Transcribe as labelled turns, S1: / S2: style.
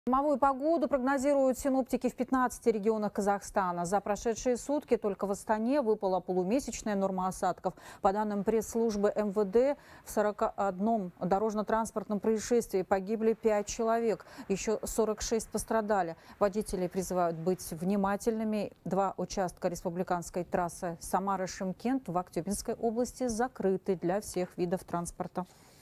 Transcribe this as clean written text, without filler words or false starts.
S1: Зимовую погоду прогнозируют синоптики в 15 регионах Казахстана. За прошедшие сутки только в Астане выпала полумесячная норма осадков. По данным пресс-службы МВД, в 41 дорожно-транспортном происшествии погибли 5 человек, еще 46 пострадали. Водители призывают быть внимательными. 2 участка республиканской трассы Самара-Шымкент в Актюбинской области закрыты для всех видов транспорта.